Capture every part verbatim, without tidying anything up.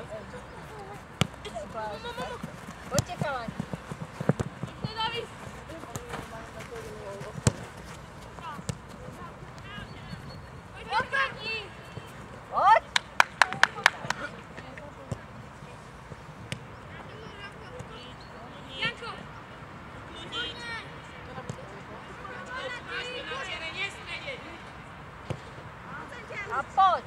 Poďte, chalani. Poď! A poď!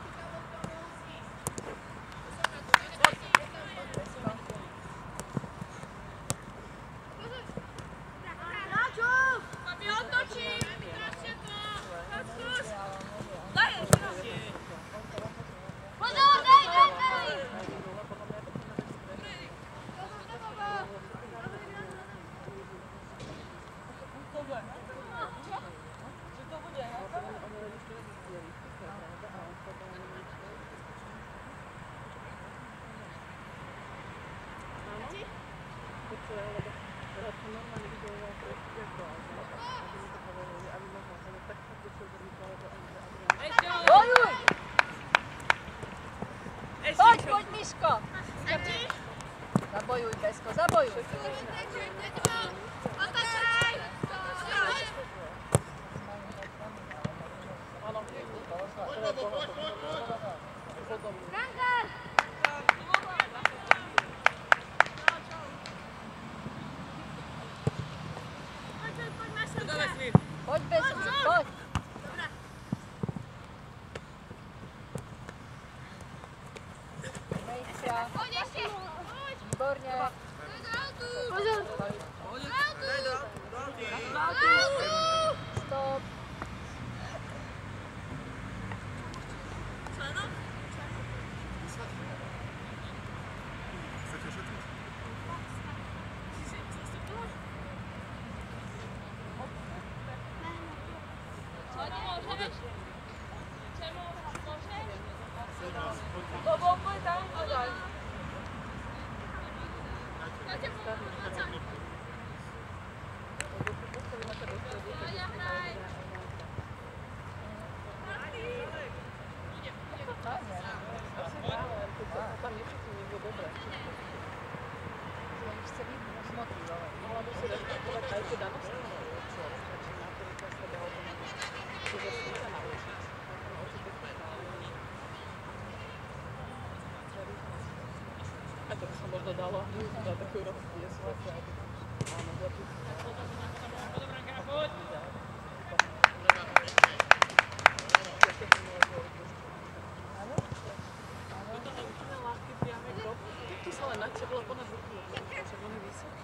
Bojuj! Poď, poď, Miško! Zabojuj, Besko, zabojuj! Poď, Besko, poď! Výborně. Pozor. Stop. A to by som možno dala na takú rozpiesku. Áno, za tú. Tu sa len načerlo ponad ruku, že on je vysoký.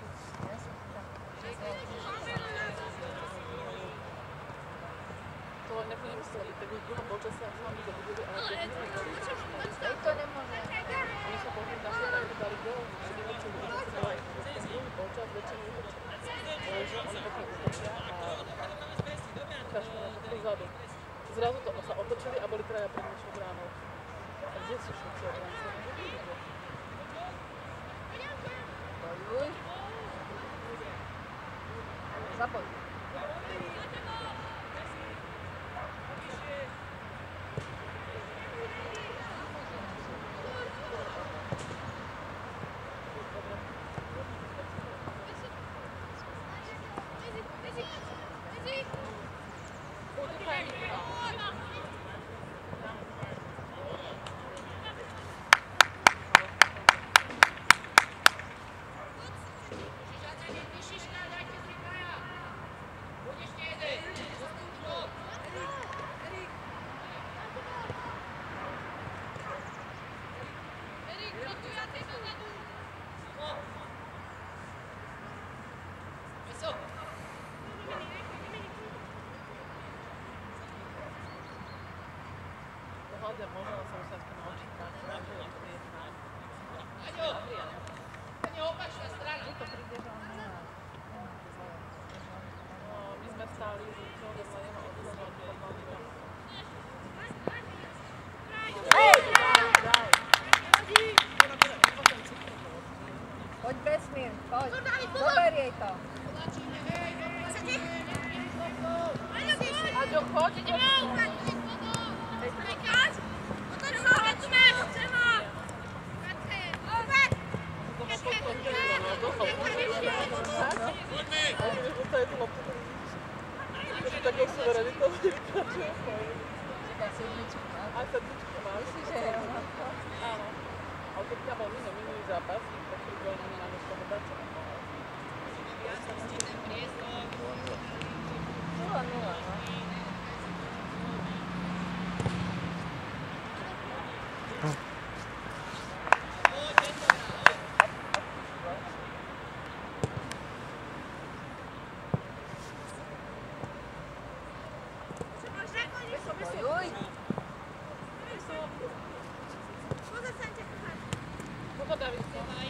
To len nebudem mysleli, tak už v druhom polčase sa vám zabudili, ale to je to nemôže. Oni sa pohľadí na seba, ako dali gól, že by to bolo aj ten druhý polčas, väčšinu útočia. Takže oni potom útočia a kašľú na to vzadu. Zrazu to sa otočili a boli traja pred našou bránou. A kde sú všetci obránci? Bojuj. Zapoj. Hľadám, možno sa už sa s tým naučiť tak, že je to jedna. Nie opačná strana. Je to pribiežal na... No, my sme stáli, že čo do sa jeho odhľadal, že to mal iba. Poď, Besmír, poď. Dober jej to. Aďo, poď, poď. Otoč ho, tu máš, chcem ho! chlapci to vidíš. To je takou suverenitou vykračuje. Čaká sedmičku, no. A sedmičku má. Myslíš, že je ona? Áno. Ale keď ťa bol mimo minulý zápas, tak pri gólne nemáme z toho dať. nula nula, no. Oj, Koho David?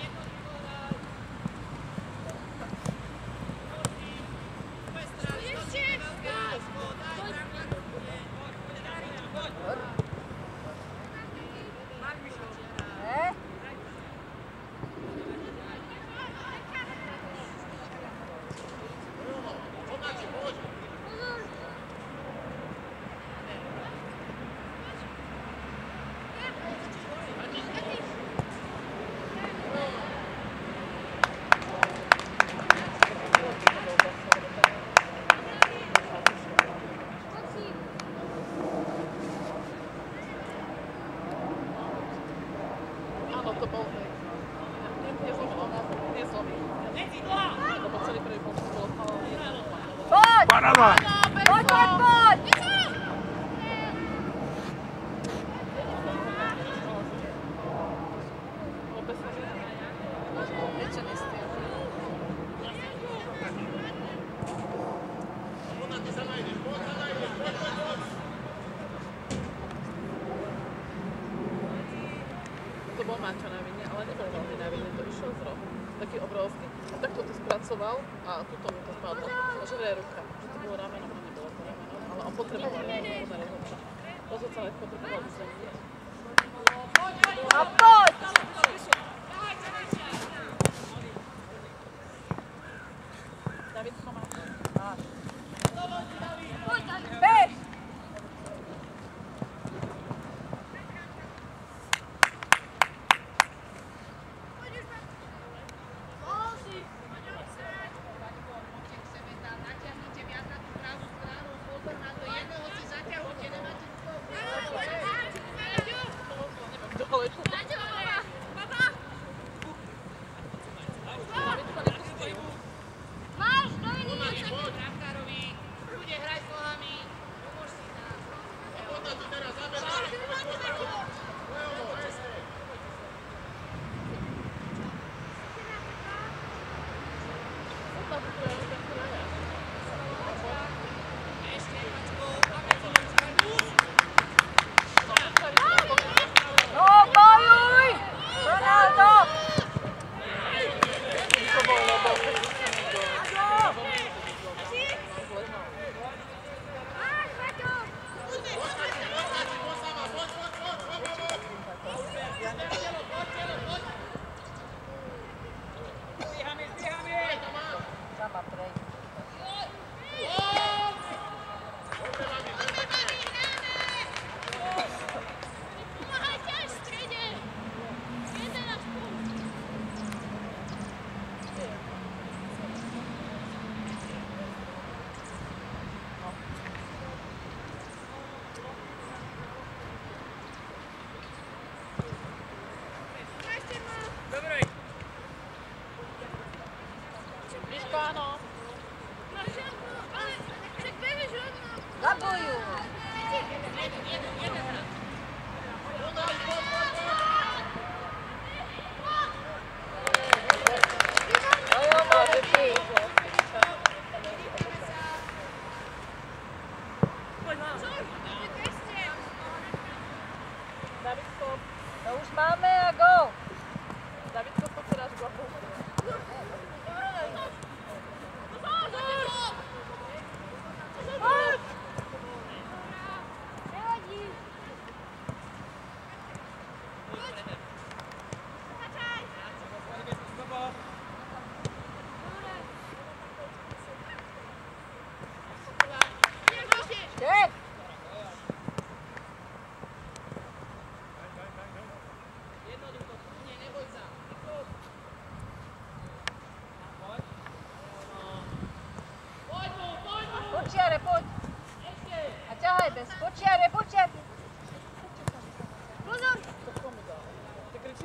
ne? Áno, to bol hej. Nezlomil, nezlomil. Lebo celý prvý pol bol ale Poď! Paráda! Poď, poď, poď! Prečo nestýl? to bol Maťo na vine, ale nebol veľmi na vine, to išiel z rohu. Taký obrovský. A takto to spracoval a tuto mu to spadlo. A že vraj ruka. Že to bolo rameno, no nebolo to rameno, ale on potreboval, že to bolo na rozhodča. Rozhodca len potreboval vyzvaniť. A poď! Davidko má. Bež! Kto ale čo?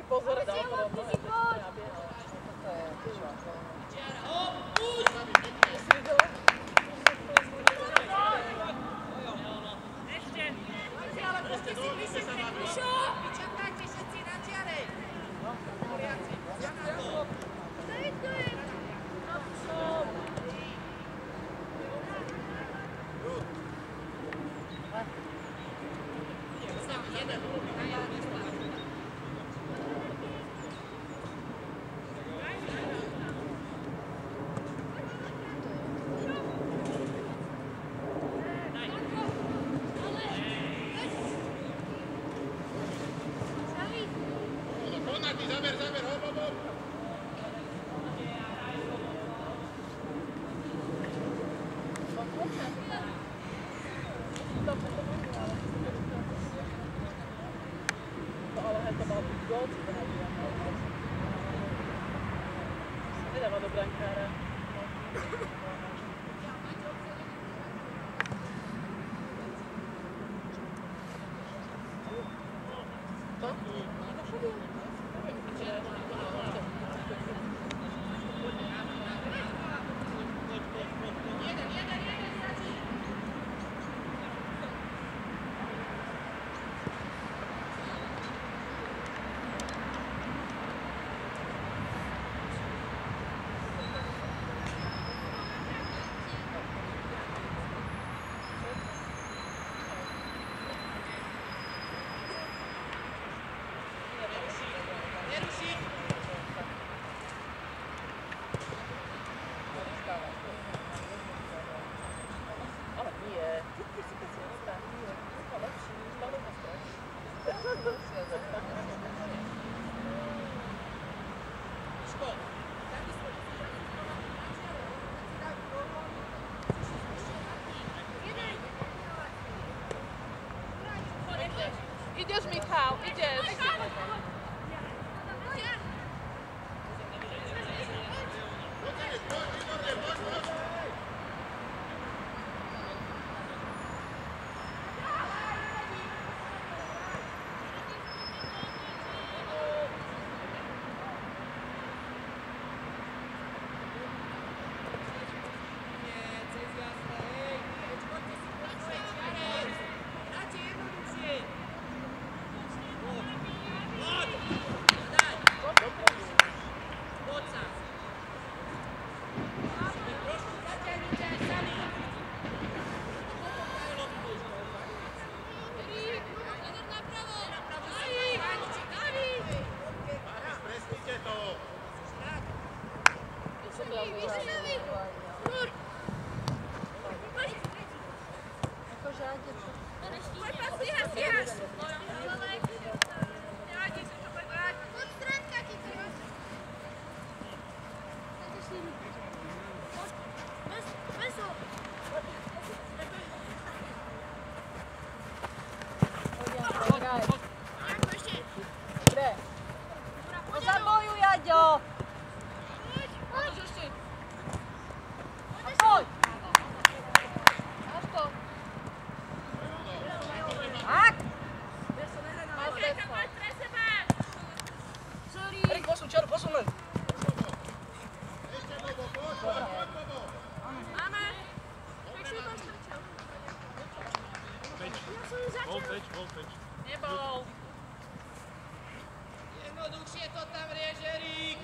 pozor, dal to rovno, že to nabieha. To je čo? Si videla? Čakajte všetci na čiare! Záber, záber, hop, hop, hop. Ale hej, to mal byť gól, či to nebudem. Nedáva do brankára. To? Ale nie. Lepší, stále na strach. Ideš, Michal, ideš. Nebol. Jednoduchšie to tam rieš, Erik.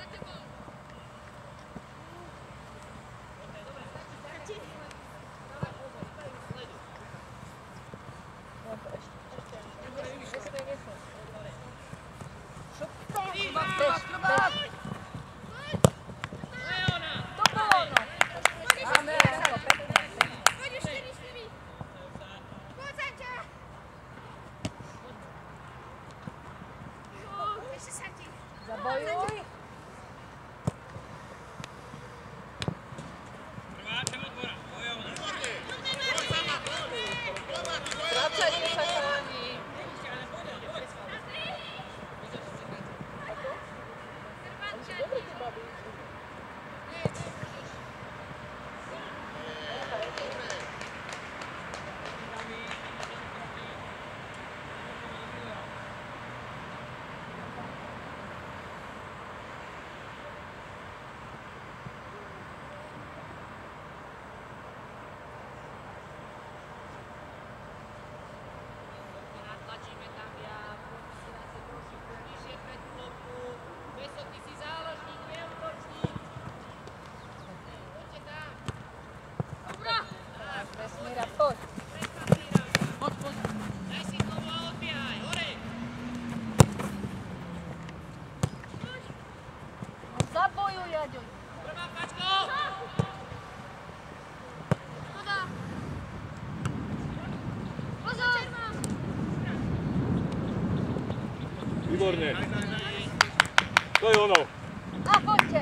Zabojuj. Vracajte sa chalani. Dobre tie baby. Raďoj. Výborne. To je ono. A poďte.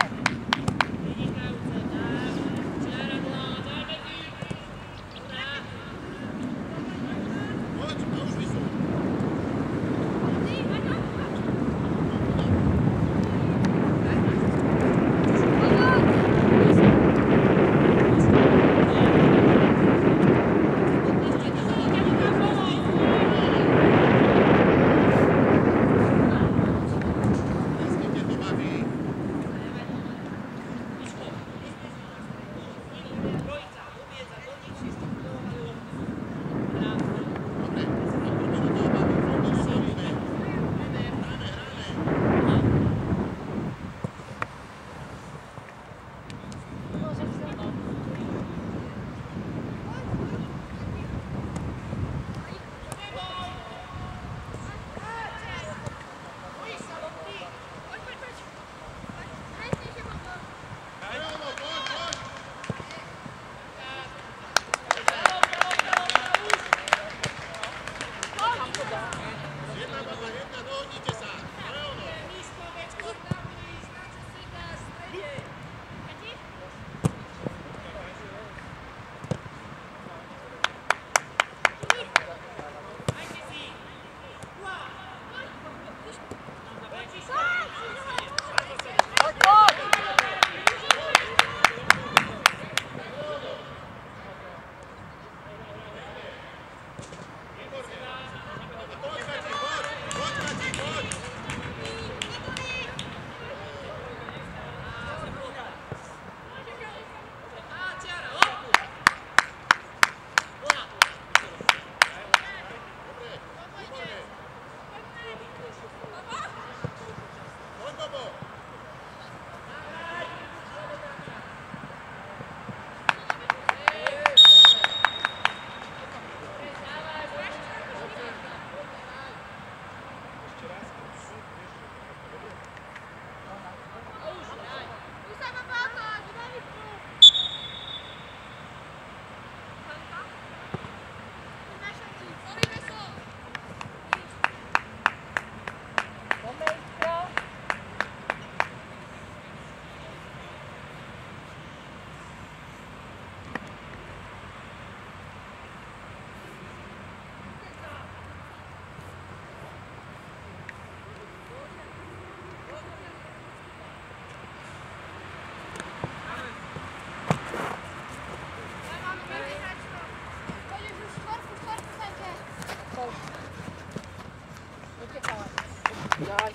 Daj.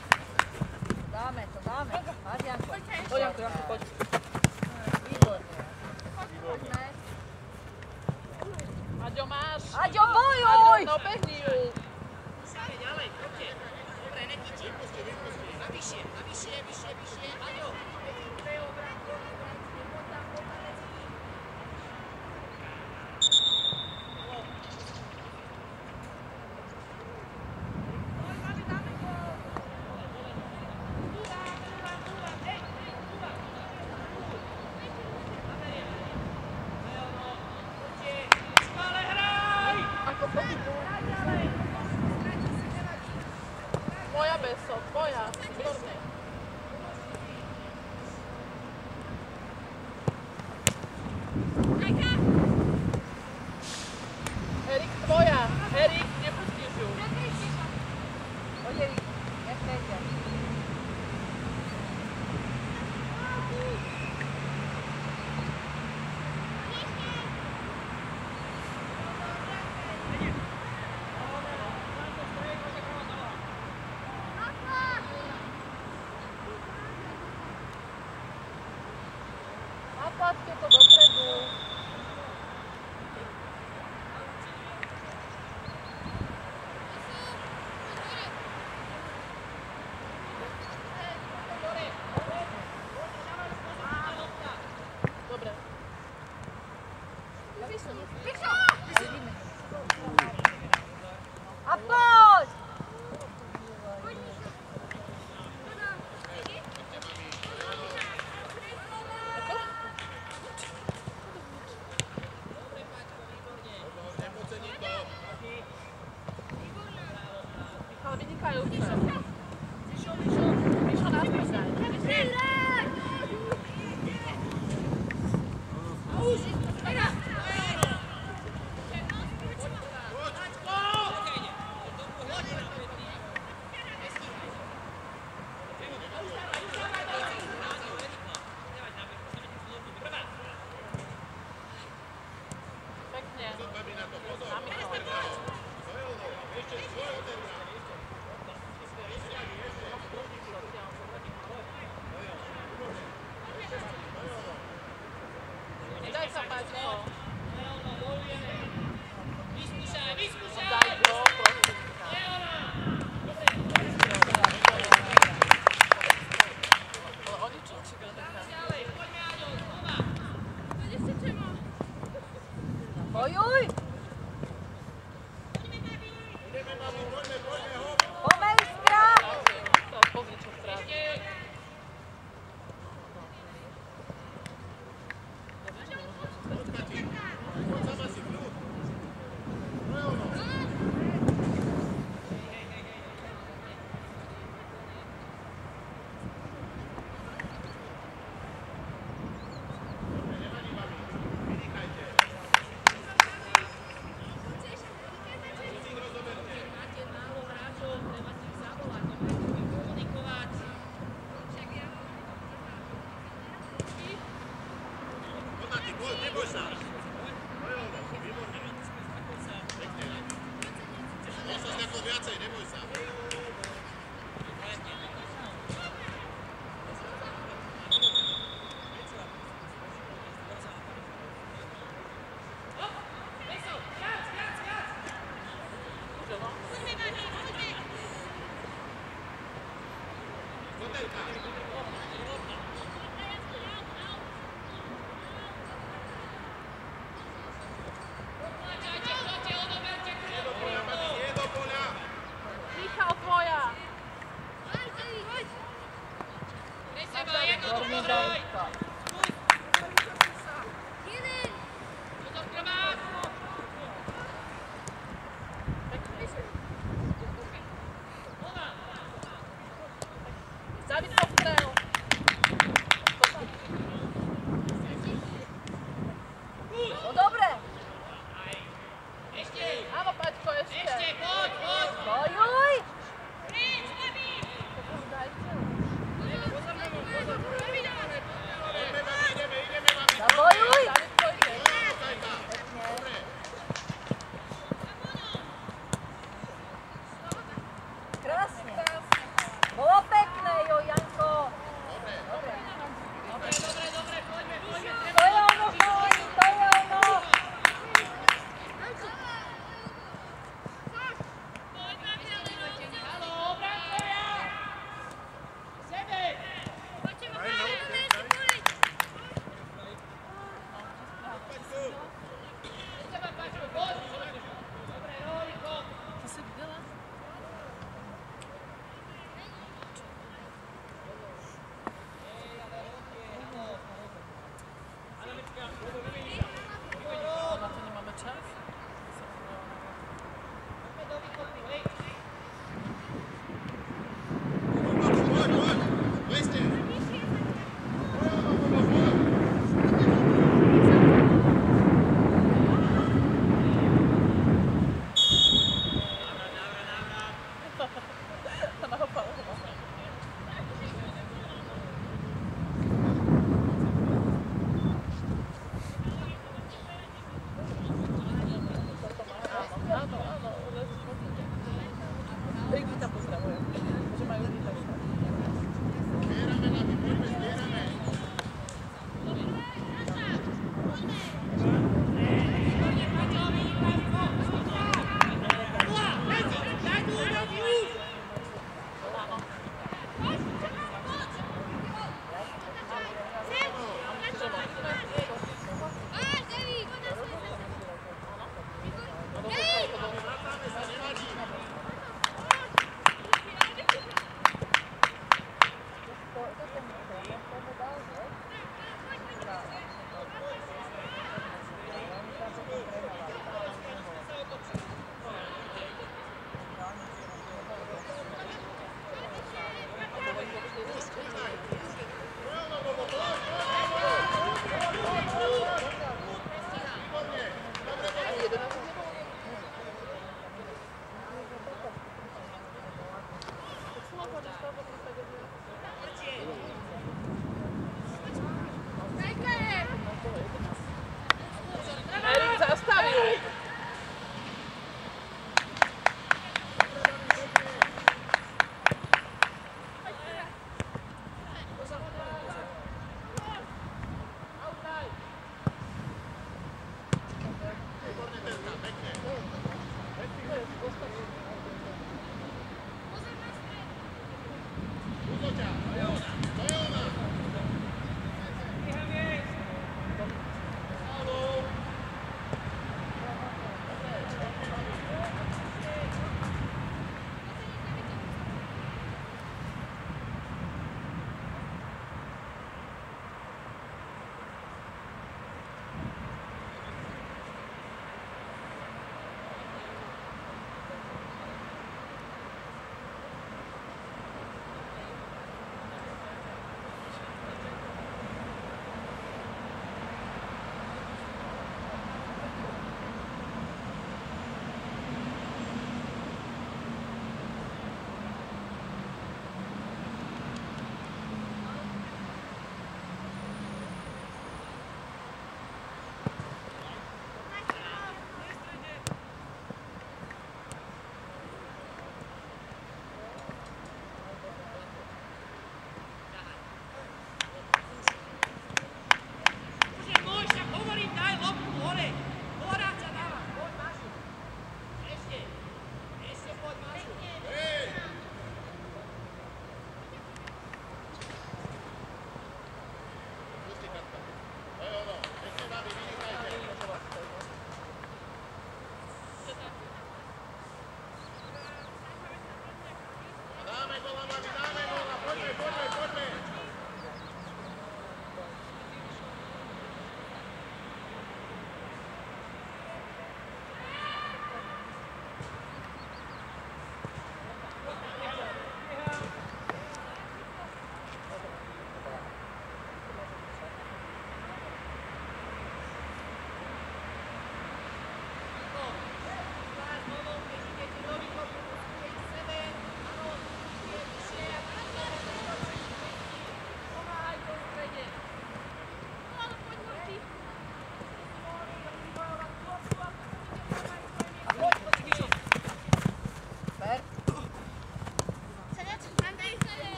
Dáme to, dáme. Máš, Janko? Poď, Janko, Janko, poď. Výborne. Poďme. Aďo, máš. Aďo, bojuj! Aďo, no behni ju. Ďalej, ďalej, poďte. Dobre, nekyčí. Navyššie, navyššie, vyššie, vyššie. Aďo. Tvoja, Beso, tvoja. Výborne. Erik, tvoja. Erik, nepustíš ju. Poď, Erik. Jak nejde. Napadke to dopredu. Dobre. A poď! Bojuj! Pomeň strach! Pozri, čo stráži. Michal, tvoja! Zabiť postrel! No dobre! Áno, Paťko, ešte! Bojuj! Zabojuj! Krásne. Bolo pekné, jo, Janko.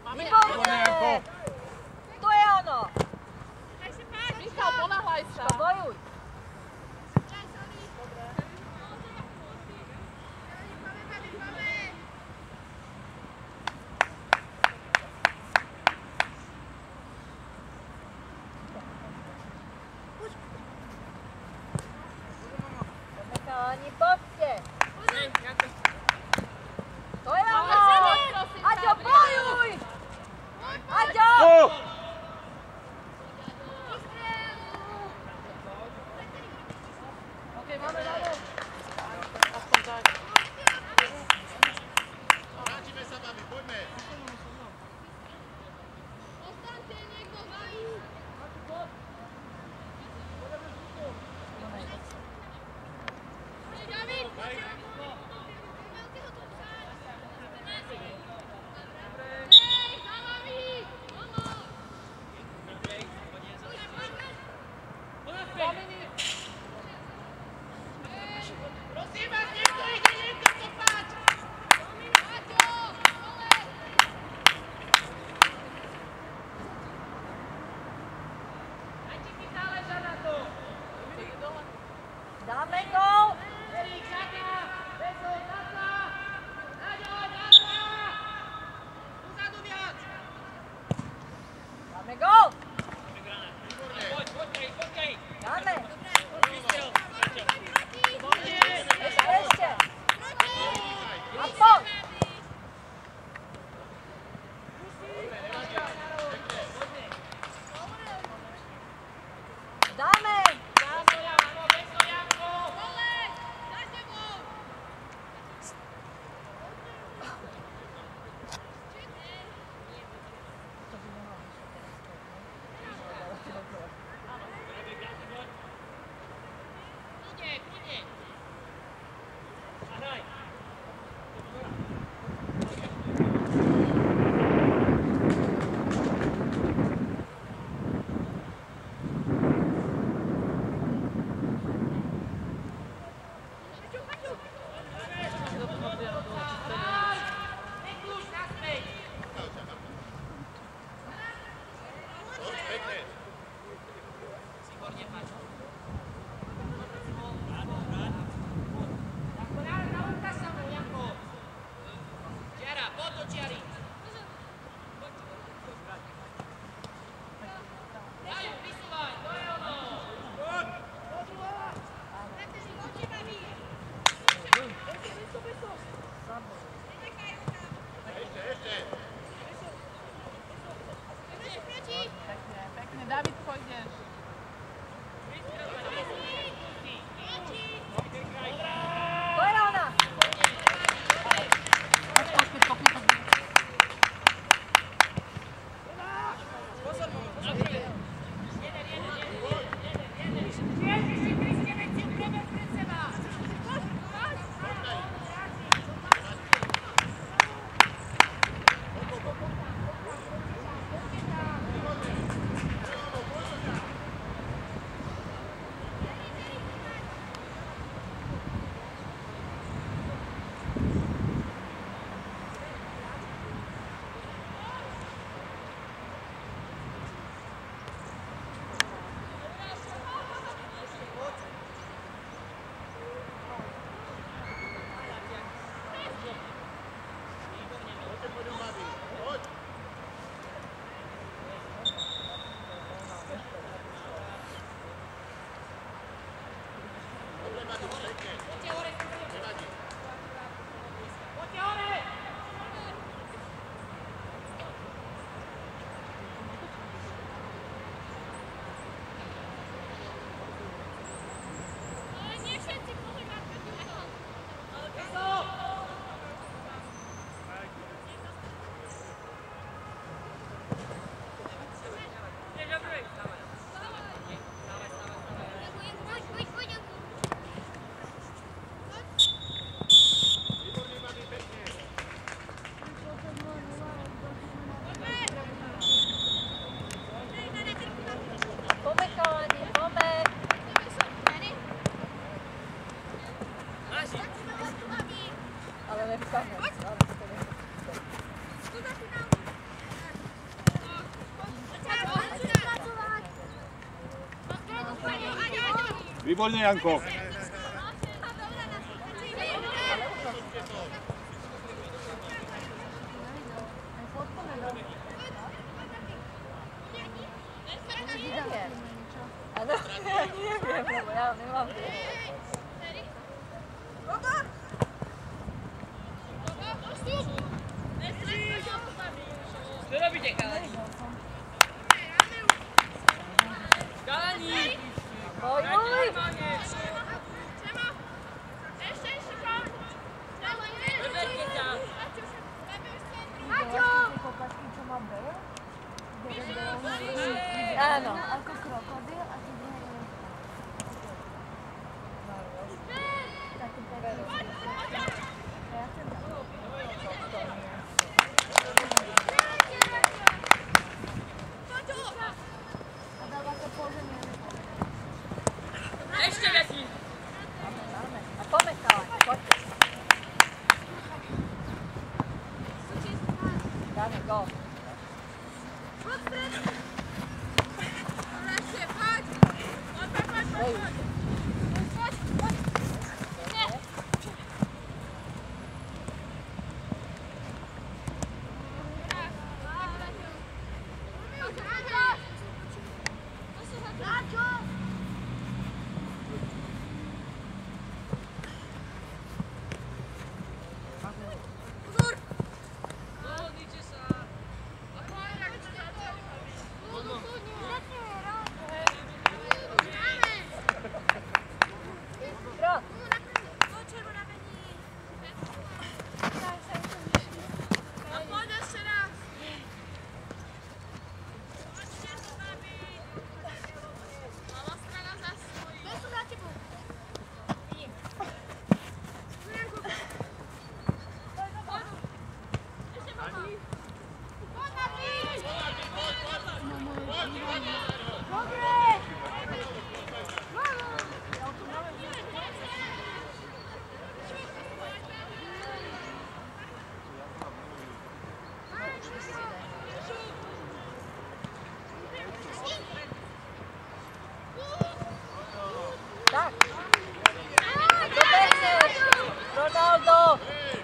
Výborne! To je ono! Michal, ponáhľaj sa. Bojuj! Chalani, poďte! To je ono! Aďo, bojuj! Aďo! Oh! Okej, máme na to. Aspoň tak. Vrátime sa, babi, poďme. Ostaňte niekto za ním. David, hej, za vami! Prosím vás, niekto ide, niekto kopať! Dajte mi záleža na to! Dáme gól! Erik, Žaka! Bezo, Tata! Naďo, Tata! Uzadu viac! Dáme gól! Poď, poď, poď, poď! Dáme! Vystrel! Ešte, ešte! A poď! Dáme! Pekne, David, pôjdeš. To je ona! Poď, poď, poď, poď, poď. Výborne, Janko. Neviem, lebo ja nemám tie. Čo robíte, chalani? Chalani! Boj, boj! Vyberte sa! Áno. Ako krokodil a ty druhé taký pekný. Ja chcem a dáva to pozemie. Ešte viac! A poďme chalani, poďte. Dáme gól. Tak. Dobehne. Ronaldo.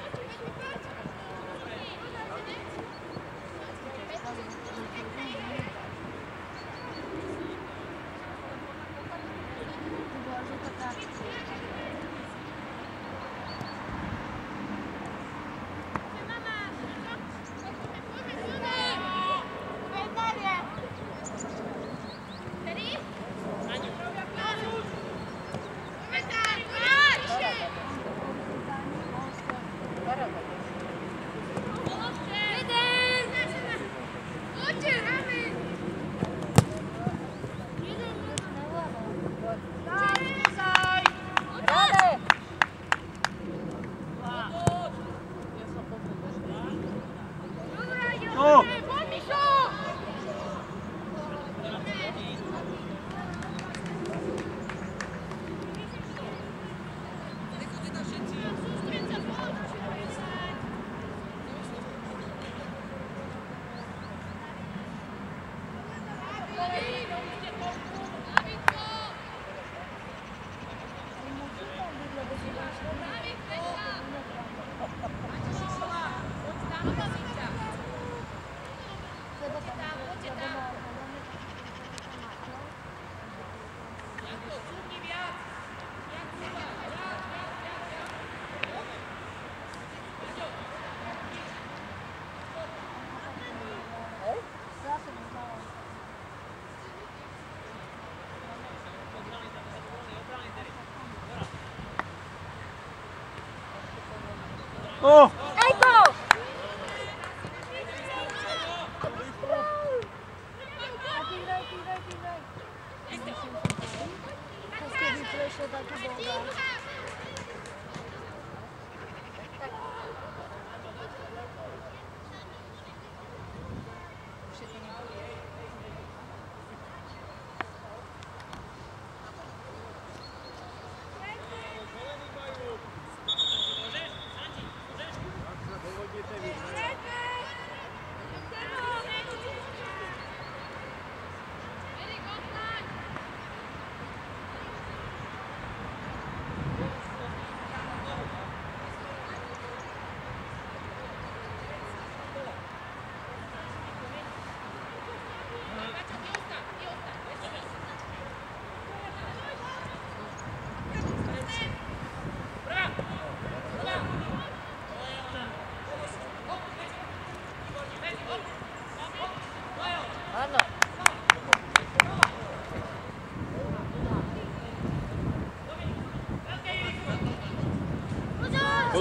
Oh! Ejko!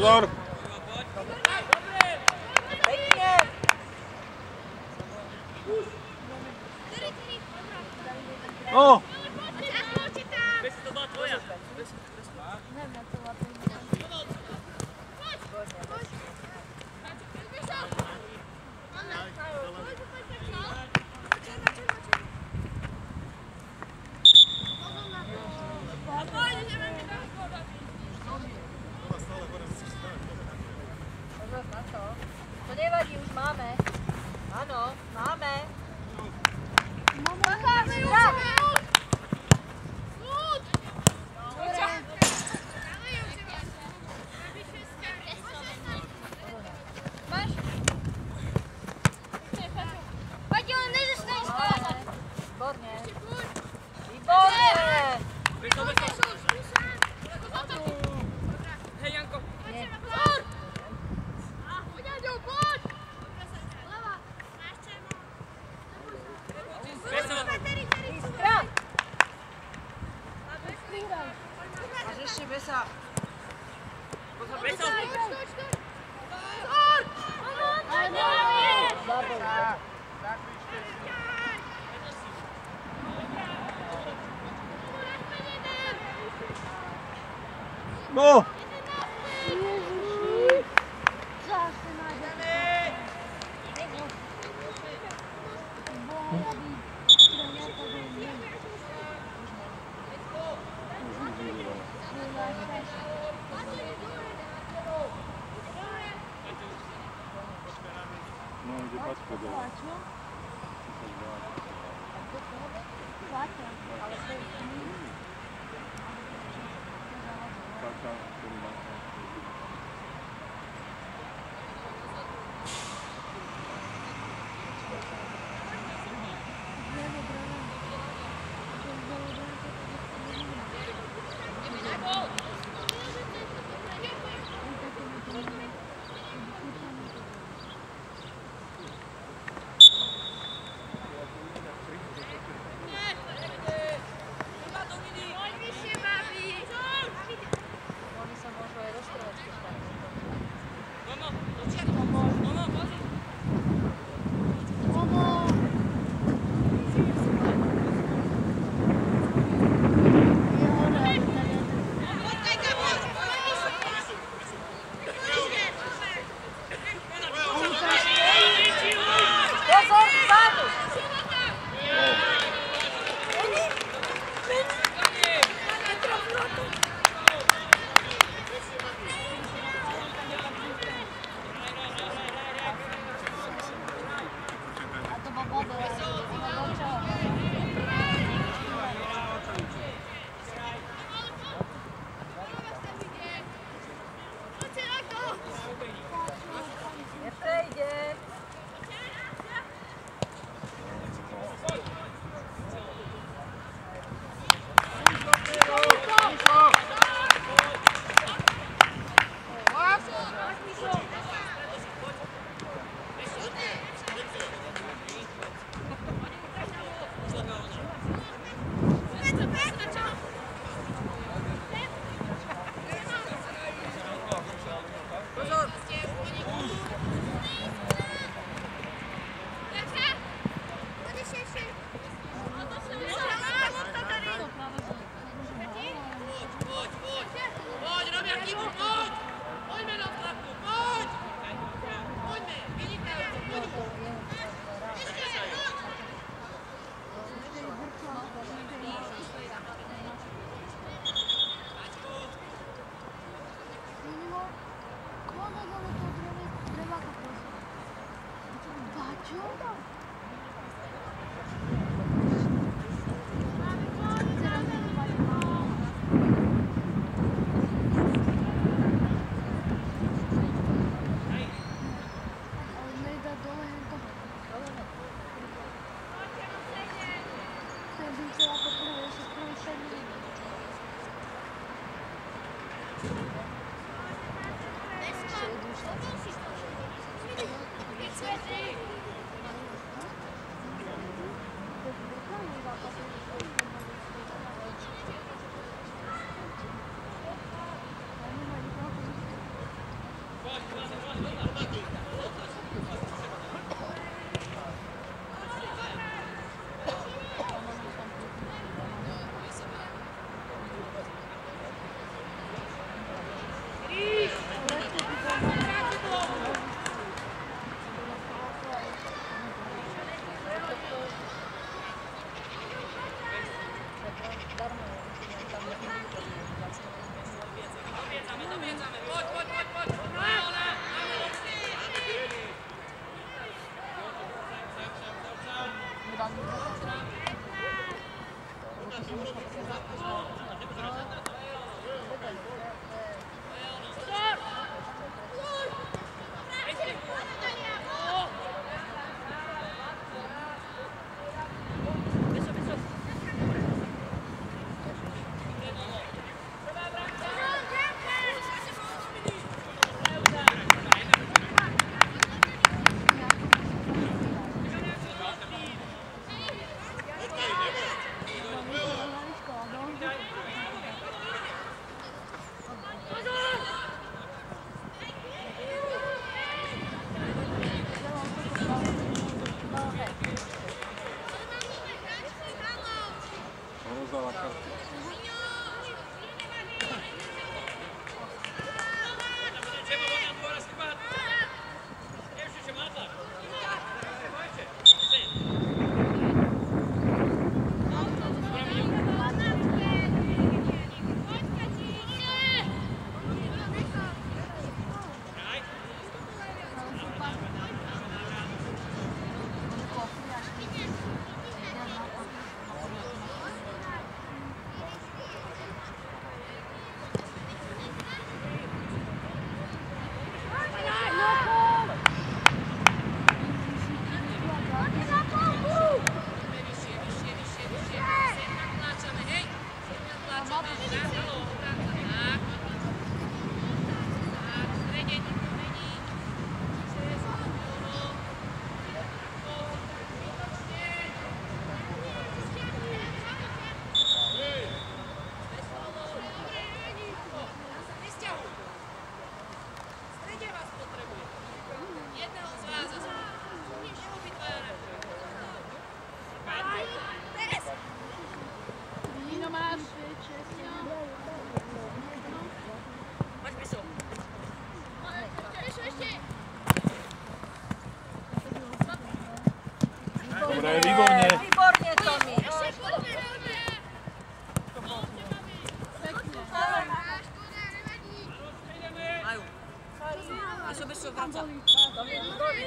Pozor! Pekne! No! Pozor na to. To nevadí, už máme. Áno, máme. Máme ju! Máš? Pojď, ale nezastaň skoro. Výborne. Výborne! Hej, Janko. Nie. Iskra! Máš ešte besa. Pozor, Beso. Zaboj. No! Zase nájde. Boli. Trener to byl No, ide pačka dole. Plačo? Plačo. Ale to je Pačka, ktorý má. Oni sa môžu aj rozprávať. Pozor, vzadu! A to bol bod, ale to bol čo? Neprejde. Pozor! Pojď, Robiak, Ivo, pojď! Pojďme do tlaku, pojď! Pojďme, vidíte, pojď! Rozdala kartu. Dobre, výborne. Výborne, Tomi. Majú. Beso, beso, vraca. Tomi, výborne.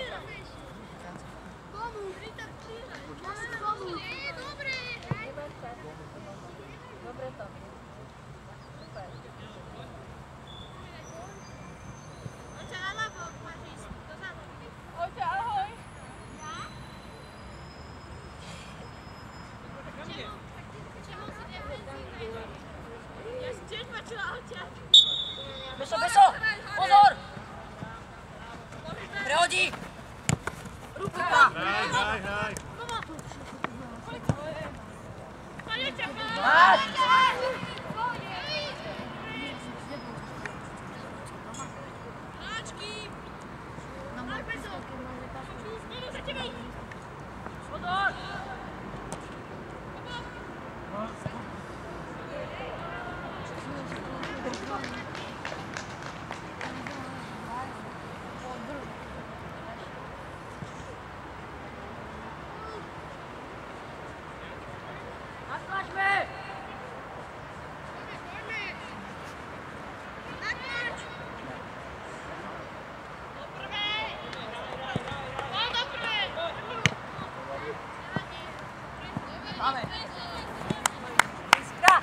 Dobre, Tomi. Super. Ojte, ahoj. Beso, beso. Pozor. Prehodí. Ruka. Hraj, hraj, hraj. Máš. Máme. Iskra.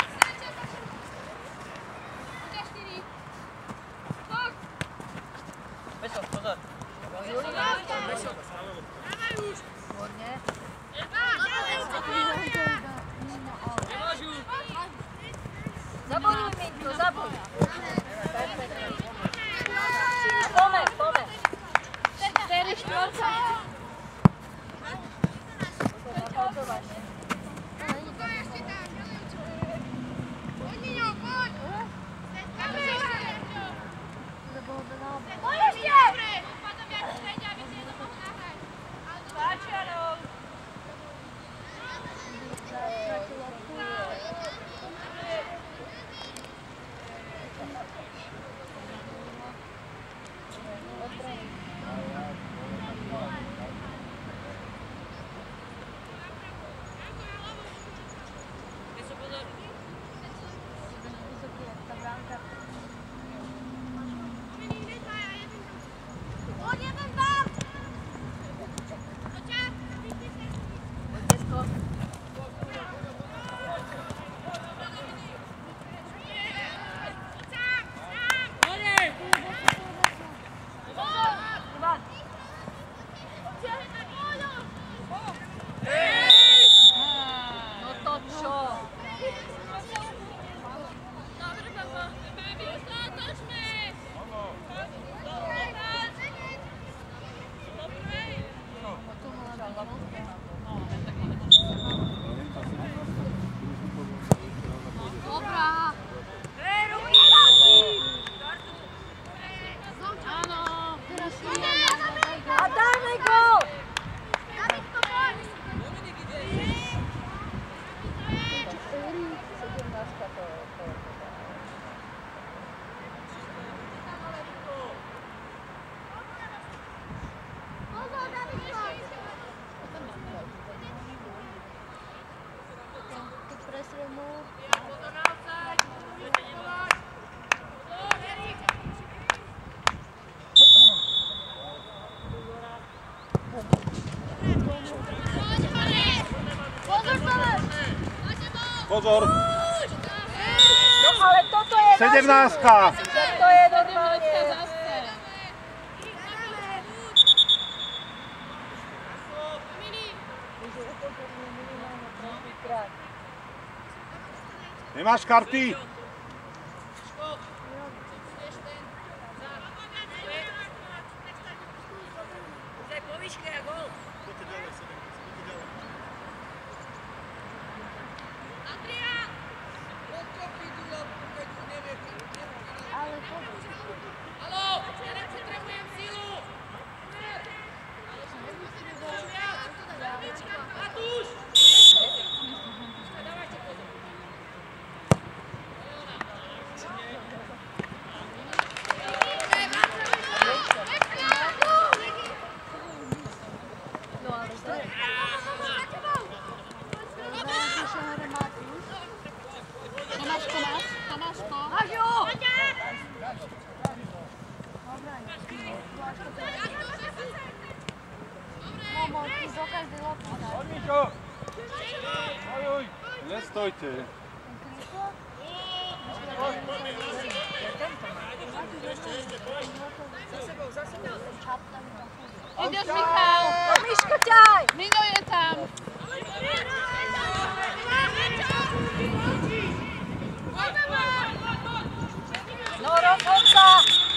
Beso, pozor. Beso. Výborne. Zabojuj, Minko, zabojuj. Perfektne. A pome, pome. Čtyři, čtvrtka. Nachodzovanie. Pozor, Tomáš! Pozor! No ale toto je sedemnáctka! To je normálne. Nemáš karty? Nestojte. Ideš, Michal! No Miško, ťaj! Miňo je tam! No rozhod sa!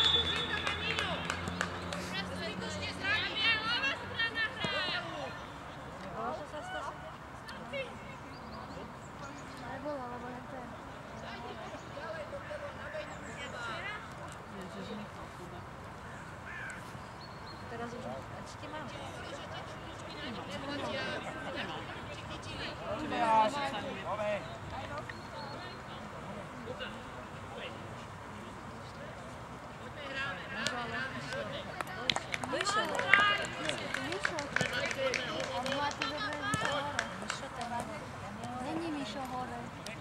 Teraz už ešte mám. Není Mišo hore.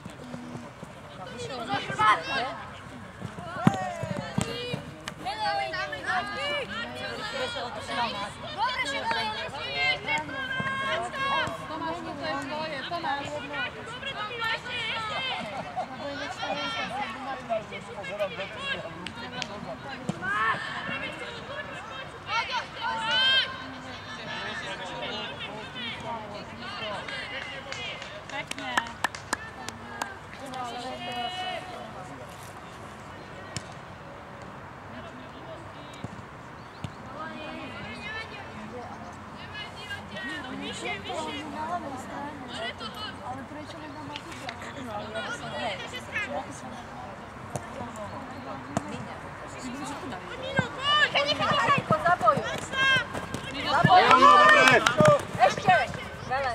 Tomáš, to je tvoje, Tomáš. Pekne. Ale prečo nedá Matúša? Nechaj, zabojuj. Dobre! Ešte! Vele.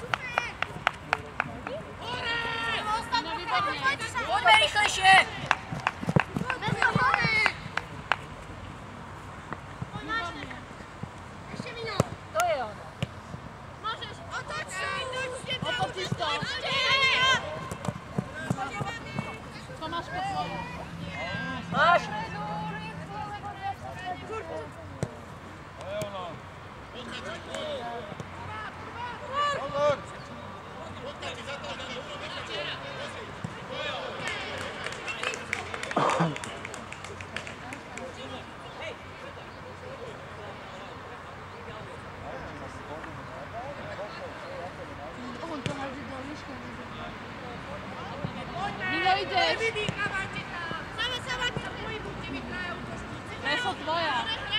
Poďme rýchlejšie! To je ono. Otočíš to. Tomáš, po tvoje. Máš? Miňo, ideš. Meso tvoja.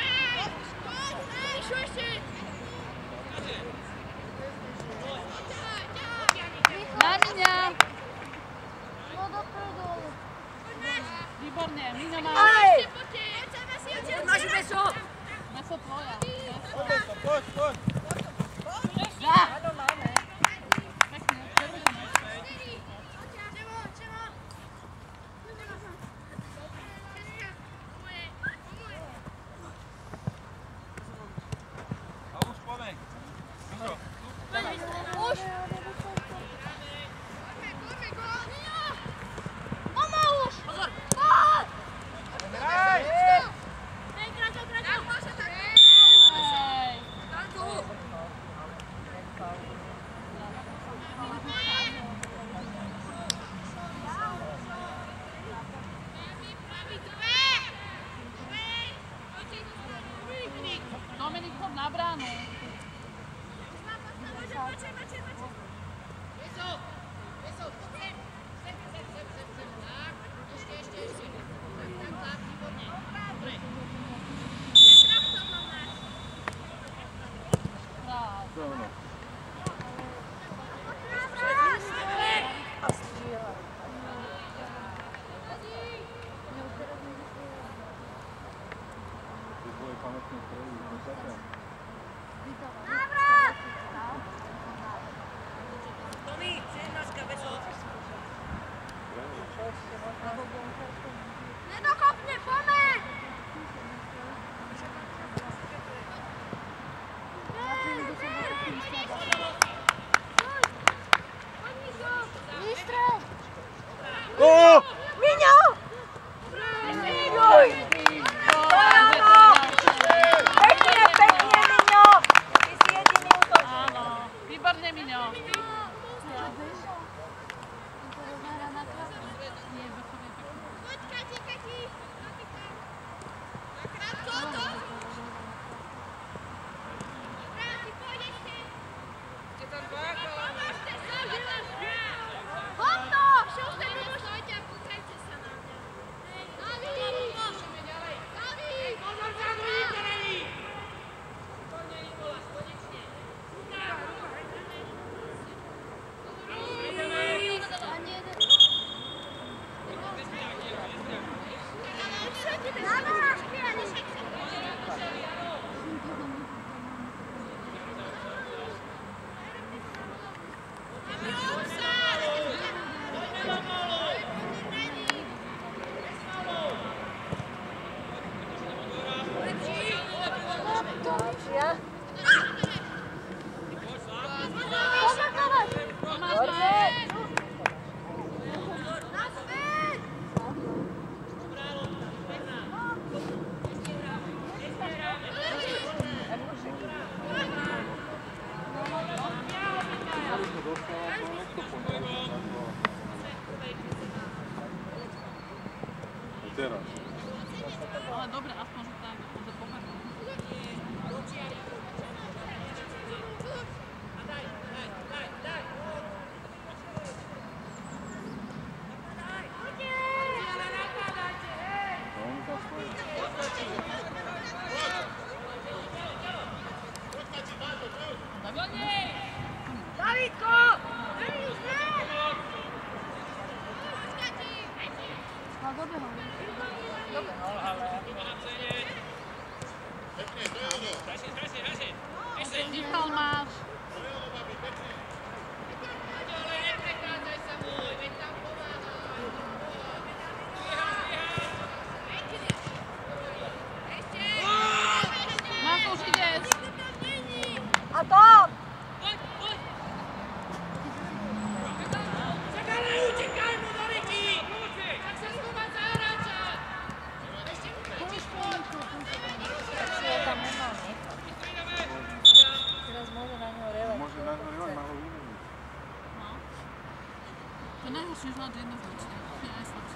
Na Miňa. No do prdolu. Výborne, Miňo má. Aj! Máš meso! Meso tvoja. Poď, poď! Áno, máme. Pekne, Nedokopne, pomeň! Výstrel! Go! Miňo! Juj! Pekne, pekne, Miňo! Ty si jediný útočník. Výborne, Miňo. Teraz. Ale dobre, aspoň, že tak, že pomerno. Davidko! No dobre ho. Dobre, no, ale... Tichal máš. Máš, už ideš. A to! Si ho tam nemal nechať. Teraz môže na ňo revať. Môže na ňo revať, má ho vymeniť. No. To najhoršie je hľadať jednoznačne. To je najslabšie.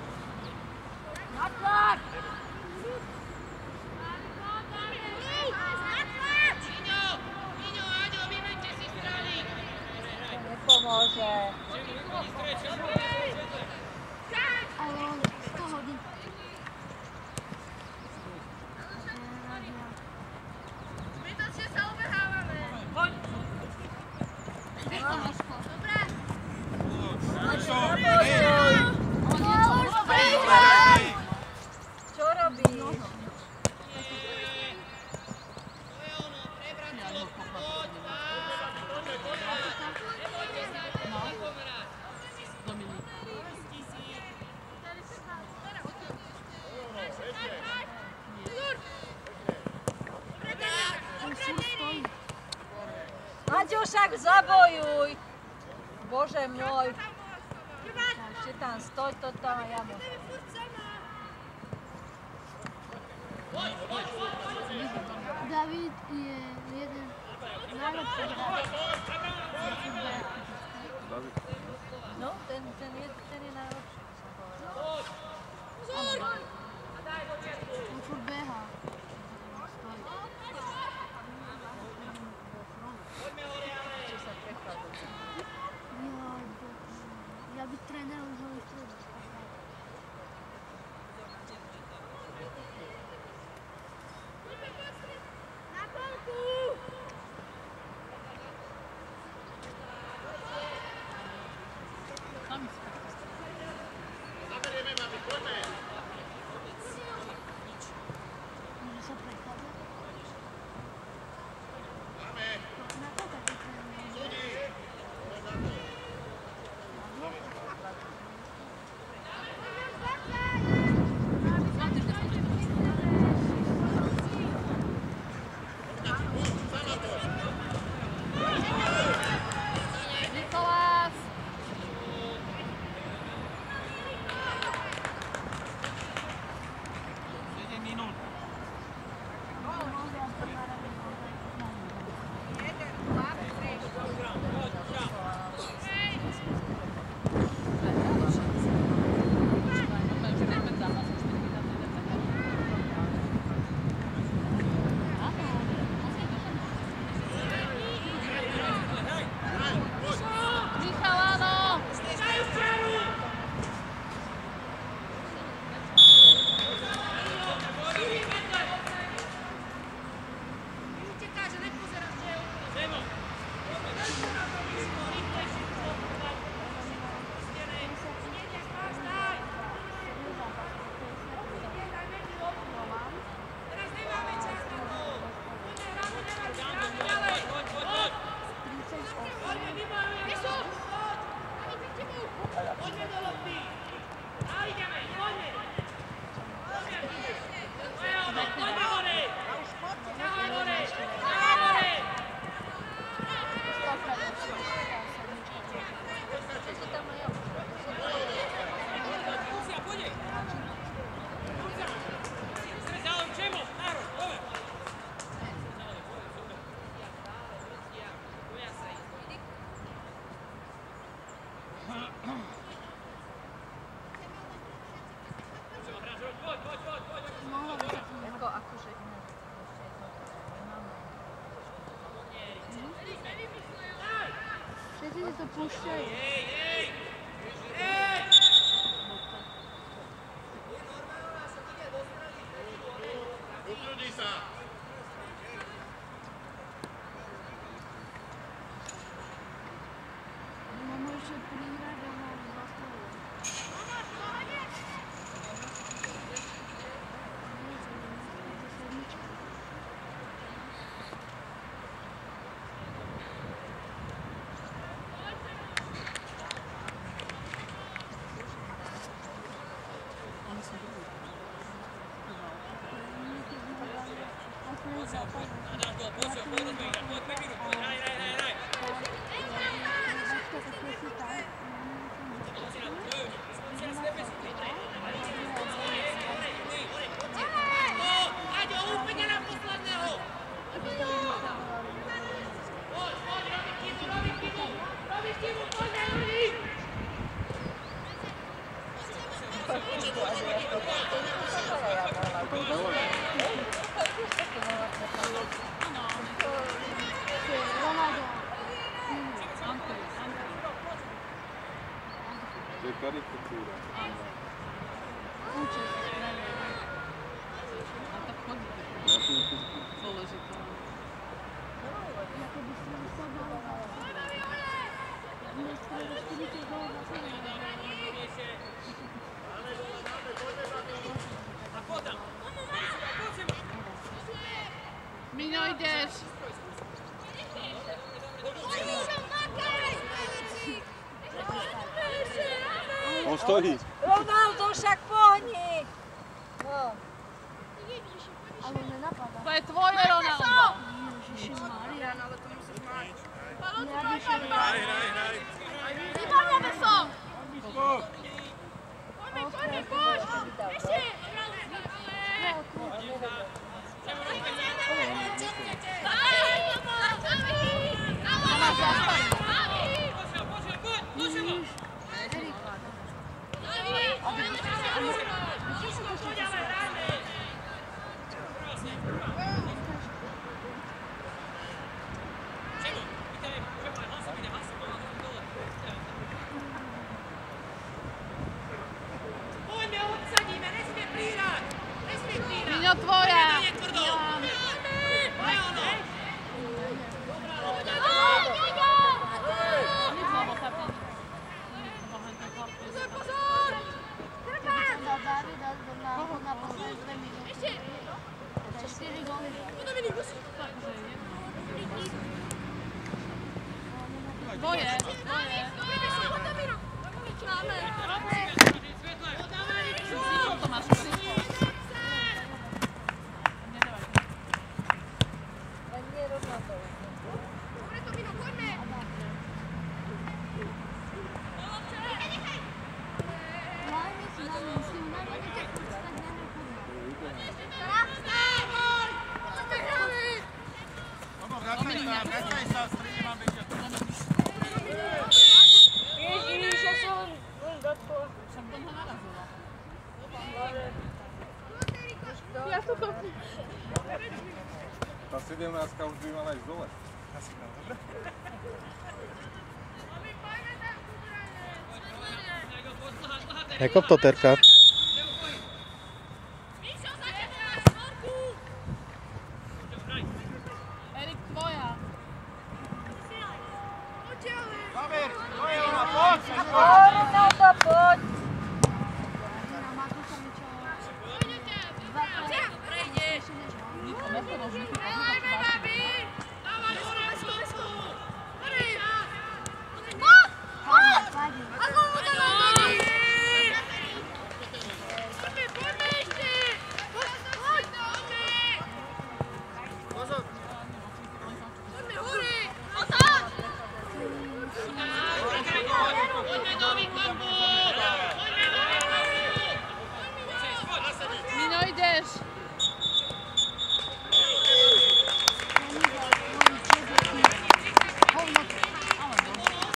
Natlak! To nepomôže. Ale on sto hodín. Zbytočne sa ubehávame. Čo robí? Dominik. Maťušak, zabojuj! Bože môj. Ešte tam stoj, to tam a ja mu. David je jeden z najlepších hráčov. No, ten, ten, je, ten je najlepší. On furt behá. Stojí. Ešte sa Oni to púšťajú. Utrudí sa! Máme ešte prihrať a mám zastavu. To je karikatúra. Miňo, ideš! On stojí. Ronaldo, však pohni! No. Ale nenapadá. To je tvoje, Ronaldo! Ježišimária. Ale to musíš mať. Hraj, hraj, hraj! Vybaľame som! Miňo, tvoja! Tvoje, tvoje. To máš Len nie Ronaldo. Vracaj sa, vracaj sa, stredne mám byť. Ježiš, ja som len do toho. Však do mňa narazila. Ja to kopím. Tá sedemnáctka už by mala ísť dole. Jako to terka? Erik, tvoja. Pamäť, to je ona, poď! O, Ronaldo, poď! Niko, nepodlož, Niko,